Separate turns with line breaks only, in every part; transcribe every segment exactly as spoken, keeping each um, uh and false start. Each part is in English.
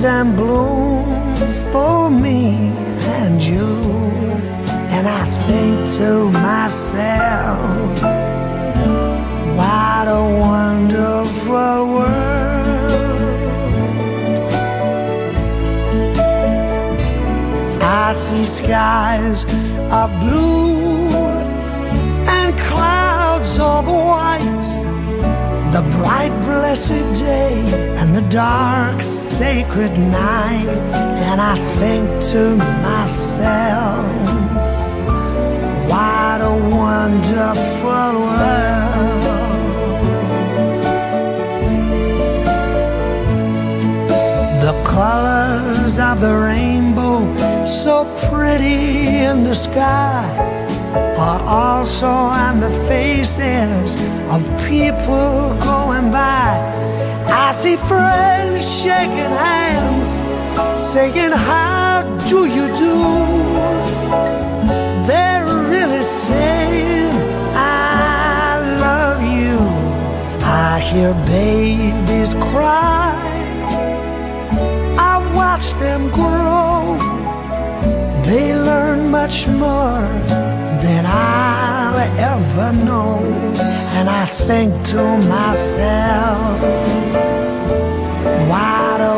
them bloom for me and you. And I think to myself, what a wonderful world. I see skies of blue and clouds of white, the bright blessed day and the dark sacred night. And I think to myself, what a wonderful world. The colors of the rainbow, so pretty in the sky, are also on the faces of people going by. I see friends shaking hands, saying, how do you do? They're really saying, I love you. I hear babies cry, I watch them grow. They learn much more than I'll ever know. And I think to myself, what a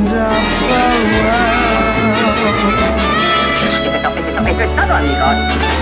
wonderful world.
Esto es todo, amigos.